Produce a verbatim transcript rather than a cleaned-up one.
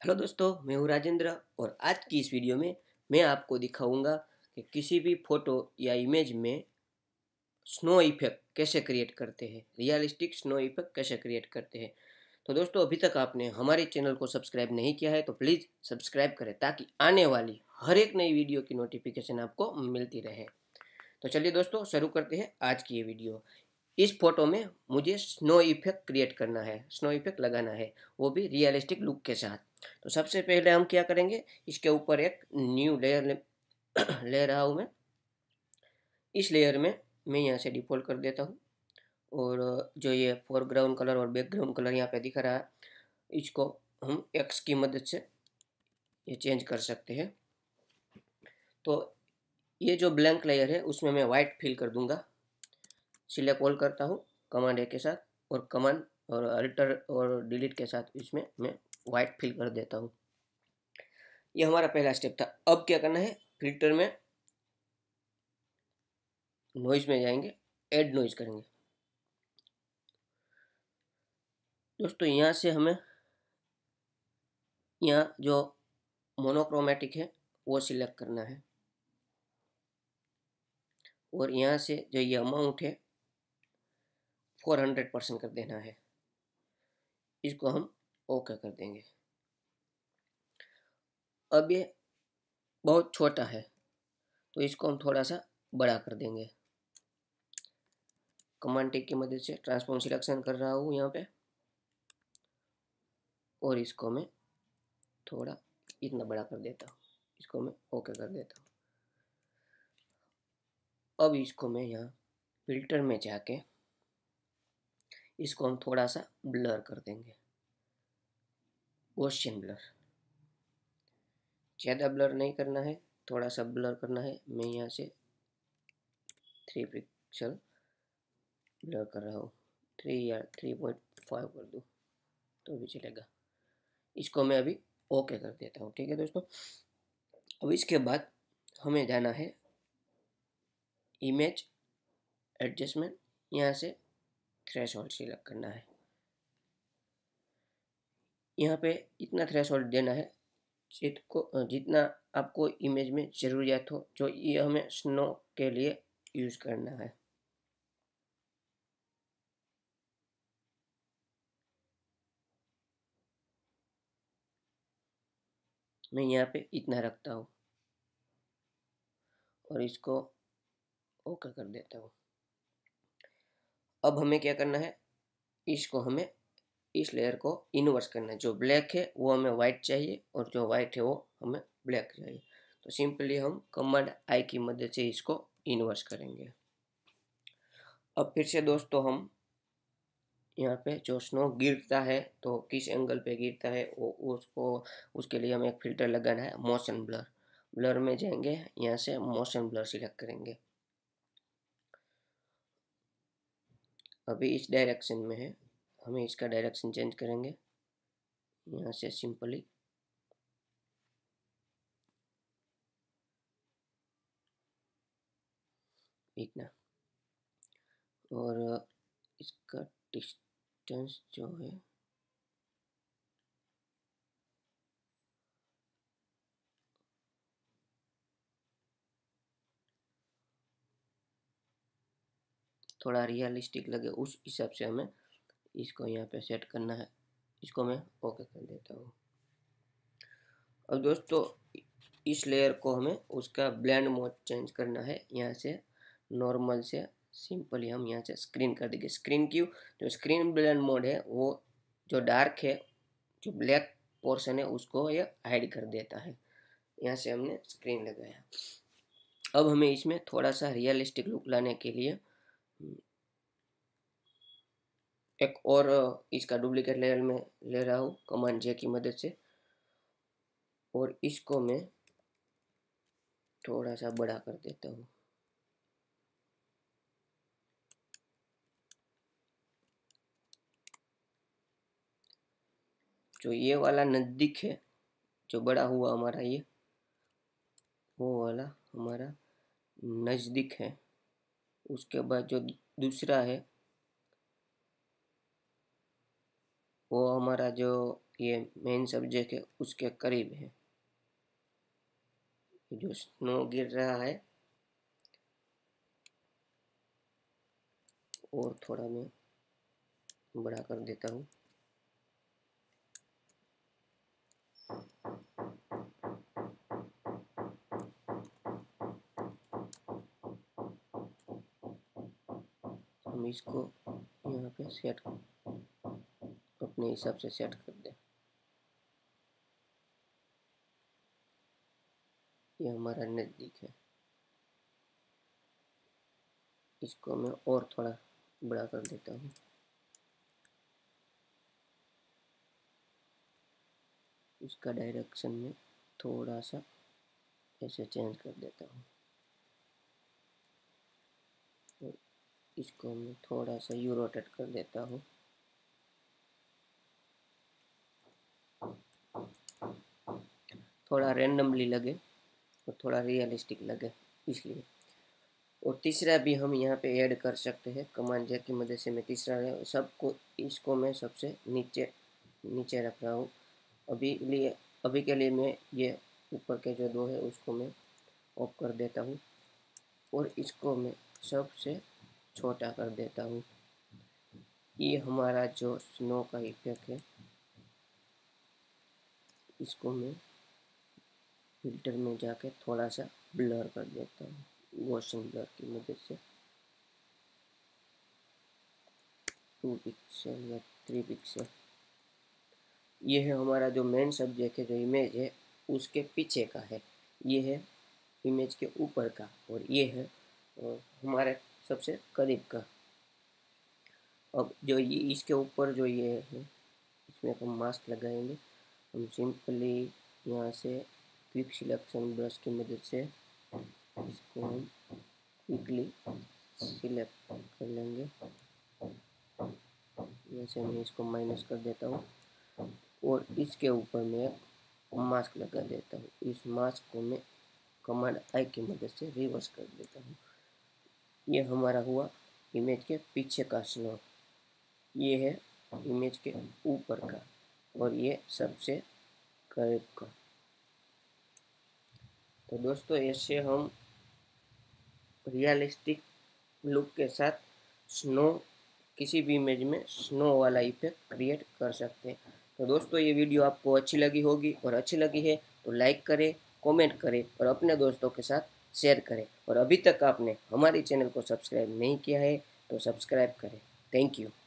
Hello दोस्तों, मैं हूँ राजेंद्र और आज की इस वीडियो में मैं आपको दिखाऊंगा कि किसी भी फोटो या इमेज में स्नो इफेक्ट कैसे क्रिएट करते हैं, रियलिस्टिक स्नो इफेक्ट कैसे क्रिएट करते हैं। तो दोस्तों, अभी तक आपने हमारे चैनल को सब्सक्राइब नहीं किया है तो प्लीज़ सब्सक्राइब करें ताकि आने वाली हर एक नई वीडियो की नोटिफिकेशन आपको मिलती रहे। तो चलिए दोस्तों, शुरू करते हैं आज की ये वीडियो। इस फोटो में मुझे स्नो इफेक्ट क्रिएट करना है, स्नो इफेक्ट लगाना है, वो भी रियलिस्टिक लुक के साथ। तो सबसे पहले हम क्या करेंगे, इसके ऊपर एक न्यू लेयर ले, ले रहा हूँ मैं। इस लेयर में मैं यहाँ से डिफ़ॉल्ट कर देता हूँ और जो ये फोरग्राउंड कलर और बैकग्राउंड कलर यहाँ पे दिख रहा है, इसको हम एक्स की मदद से ये चेंज कर सकते हैं। तो ये जो ब्लैंक लेयर है उसमें मैं वाइट फिल कर दूंगा। सिलेक्ट ऑल करता हूँ कमांड ए के साथ और कमांड और अल्टर और डिलीट के साथ इसमें मैं वाइट फिल कर देता हूँ। ये हमारा पहला स्टेप था। अब क्या करना है, फिल्टर में नॉइज में जाएंगे, ऐड नॉइज करेंगे। दोस्तों, यहाँ से हमें यहाँ जो मोनोक्रोमेटिक है वो सिलेक्ट करना है और यहाँ से जो ये अमाउंट है फोर हंड्रेड परसेंट कर देना है। इसको हम ओके कर देंगे। अब ये बहुत छोटा है तो इसको हम थोड़ा सा बड़ा कर देंगे। कमांड टी की मदद से ट्रांसफॉर्म सिलेक्शन कर रहा हूँ यहाँ पे और इसको मैं थोड़ा इतना बड़ा कर देता हूँ। इसको मैं ओके कर देता हूँ। अब इसको मैं यहाँ फिल्टर में जाके इसको हम थोड़ा सा ब्लर कर देंगे, गॉसियन ब्लर। ज़्यादा ब्लर नहीं करना है, थोड़ा सा ब्लर करना है। मैं यहाँ से थ्री पिक्सल ब्लर कर रहा हूँ, थ्री या थ्री पॉइंट फाइव कर दूँ तो भी चलेगा। इसको मैं अभी ओके कर देता हूँ। ठीक है दोस्तों, अब इसके बाद हमें जाना है इमेज एडजस्टमेंट। यहाँ से थ्रेशोल्ड सिलेक्ट करना है। यहाँ पे इतना थ्रेशोल्ड देना है जितको जितना आपको इमेज में ज़रूरियात हो, जो ये हमें स्नो के लिए यूज़ करना है। मैं यहाँ पे इतना रखता हूँ और इसको ओके कर देता हूँ। अब हमें क्या करना है, इसको हमें इस लेयर को इन्वर्स करना है। जो ब्लैक है वो हमें वाइट चाहिए और जो वाइट है वो हमें ब्लैक चाहिए। तो सिंपली हम कमांड आई की मदद से इसको इन्वर्स करेंगे। अब फिर से दोस्तों, हम यहाँ पे जो स्नो गिरता है तो किस एंगल पे गिरता है वो उसको उसके लिए हमें एक फ़िल्टर लगाना है, मोशन ब्लर। ब्लर में जाएंगे, यहाँ से मोशन ब्लर सिलेक्ट करेंगे। अभी इस डायरेक्शन में है, हमें इसका डायरेक्शन चेंज करेंगे। यहाँ से सिंपली इतना, और इसका डिस्टेंस जो है थोड़ा रियलिस्टिक लगे उस हिसाब से हमें इसको यहाँ पे सेट करना है। इसको मैं ओके कर देता हूँ। अब दोस्तों, इस लेयर को हमें उसका ब्लेंड मोड चेंज करना है। यहाँ से नॉर्मल से सिंपली हम यहाँ से स्क्रीन कर देंगे। स्क्रीन क्यों, जो स्क्रीन ब्लेंड मोड है वो जो डार्क है, जो ब्लैक पोर्शन है उसको ये हाइड कर देता है। यहाँ से हमने स्क्रीन लगाया। अब हमें इसमें थोड़ा सा रियलिस्टिक लुक लाने के लिए एक और इसका डुप्लीकेट लेयर में ले रहा हूँ कमांड जे की मदद से और इसको मैं थोड़ा सा बड़ा कर देता हूँ। जो ये वाला नज़दीक है, जो बड़ा हुआ हमारा ये, वो वाला हमारा नज़दीक है। उसके बाद जो दूसरा है वो हमारा जो ये मेन सब्जेक्ट है उसके करीब है। जो स्नो गिर रहा है, और थोड़ा मैं बड़ा कर देता हूँ। हम इसको यहाँ पे सेट अपने हिसाब से सेट कर दें। ये हमारा नज़दीक है, इसको मैं और थोड़ा बड़ा कर देता हूँ। इसका डायरेक्शन में थोड़ा सा ऐसे चेंज कर देता हूँ, और इसको मैं थोड़ा सा यू रोटेट कर देता हूँ। थोड़ा रैंडमली लगे और थोड़ा रियलिस्टिक लगे इसलिए। और तीसरा भी हम यहाँ पे ऐड कर सकते हैं, कमांड जे की मदद से। मैं तीसरा सबको इसको मैं सबसे नीचे नीचे रख रहा हूँ अभी लिए अभी के लिए। मैं ये ऊपर के जो दो है उसको मैं ऑफ कर देता हूँ, और इसको मैं सबसे छोटा कर देता हूँ। ये हमारा जो स्नो का इफेक्ट है, इसको मैं फिल्टर में जाके थोड़ा सा ब्लर कर देता हूँ गॉसियन ब्लर की मदद से। टू पिक्सल या थ्री पिक्सल। ये है हमारा जो मेन सब्जेक्ट है, जो इमेज है उसके पीछे का है। ये है इमेज के ऊपर का, और ये है हमारे सबसे करीब का। अब जो ये इसके ऊपर जो ये है, इसमें हम मास्क लगाएंगे। हम सिंपली यहाँ से क्विक सिलेक्शन ब्रश की मदद से इसको हम क्विकली सिलेक्ट कर लेंगे। जैसे मैं इसको माइनस कर देता हूँ, और इसके ऊपर मैं एक मास्क लगा देता हूँ। इस मास्क को मैं कमांड आई की मदद से रिवर्स कर देता हूँ। ये हमारा हुआ इमेज के पीछे का स्नो। ये है इमेज के ऊपर का, और ये सबसे करीब का। तो दोस्तों, ऐसे हम रियलिस्टिक लुक के साथ स्नो, किसी भी इमेज में स्नो वाला इफेक्ट क्रिएट कर सकते हैं। तो दोस्तों, ये वीडियो आपको अच्छी लगी होगी, और अच्छी लगी है तो लाइक करें, कमेंट करें, और अपने दोस्तों के साथ शेयर करें। और अभी तक आपने हमारे चैनल को सब्सक्राइब नहीं किया है तो सब्सक्राइब करें। Thank you.